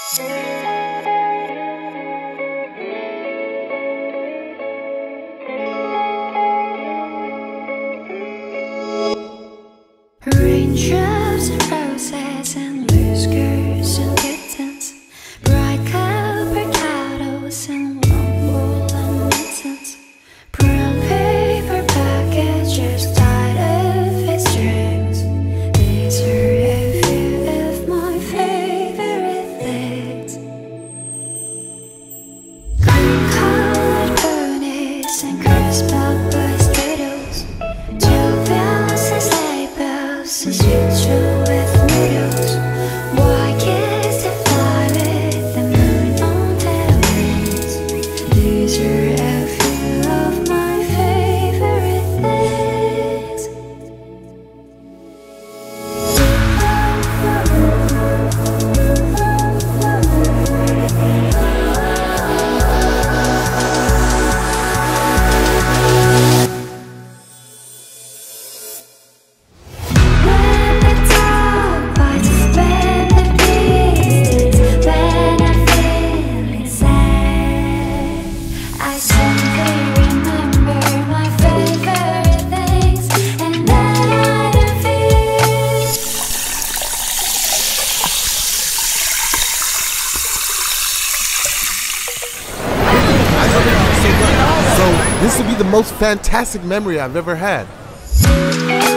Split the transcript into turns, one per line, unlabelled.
Raindrops and roses and loose girls and kittens, bright copper kettles and long woolen mittens, brown paper packages tied up with strings. These are a few of my favorite things. Cream-colored ponies and crisp bus riddles, two balances and future with noodles. Why kiss to fly with the moon on their wings? These are a few of my favorite things.
This will be the most fantastic memory I've ever had.